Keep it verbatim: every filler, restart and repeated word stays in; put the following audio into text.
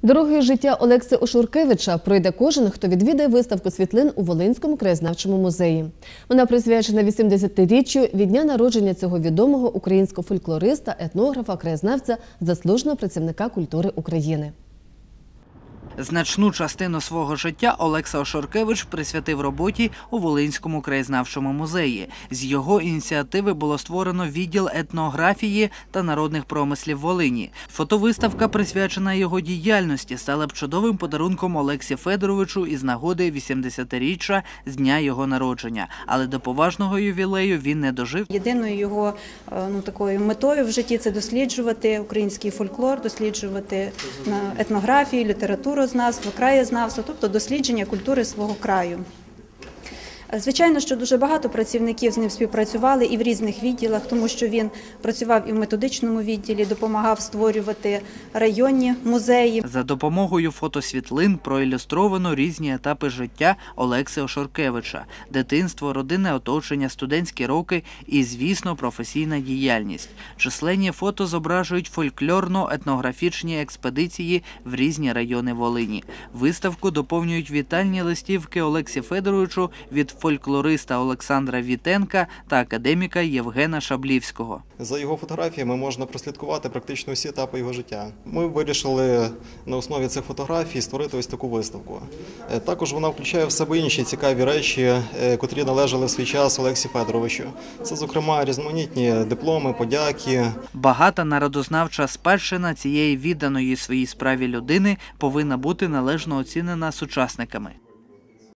Дорогою життя Олекси Ошуркевича пройде кожен, хто відвідає виставку світлин у Волинському краєзнавчому музеї. Вона присвячена вісімдесятиріччю від дня народження цього відомого українського фольклориста, етнографа, краєзнавця, заслуженого працівника культури України. Значну частину свого життя Олекса Ошуркевич присвятив роботі у Волинському краєзнавчому музеї. З його ініціативи було створено відділ етнографії та народних промислів Волині. Фотовиставка, присвячена його діяльності, стала б чудовим подарунком Олексі Федоровичу із нагоди вісімдесятиріччя з дня його народження. Але до поважного ювілею він не дожив. Єдиною його ну, такою метою в житті – це досліджувати український фольклор, досліджувати етнографію, літературу, знавство, краєзнавство, тобто дослідження культури свого краю. Звичайно, що дуже багато працівників з ним співпрацювали і в різних відділах, тому що він працював і в методичному відділі, допомагав створювати районні музеї. За допомогою фотосвітлин проілюстровано різні етапи життя Олекси Ошуркевича – дитинство, родинне оточення, студентські роки і, звісно, професійна діяльність. Численні фото зображують фольклорно-етнографічні експедиції в різні райони Волині. Виставку доповнюють вітальні листівки Олексі Федоровичу від фольклориста Олександра Вітенка та академіка Євгена Шаблівського. За його фотографіями можна прослідкувати практично всі етапи його життя. Ми вирішили на основі цих фотографій створити ось таку виставку. Також вона включає в себе інші цікаві речі, котрі належали в свій час Олексі Федоровичу. Це, зокрема, різноманітні дипломи, подяки. Багата народознавча спадщина цієї відданої своїй справі людини повинна бути належно оцінена сучасниками.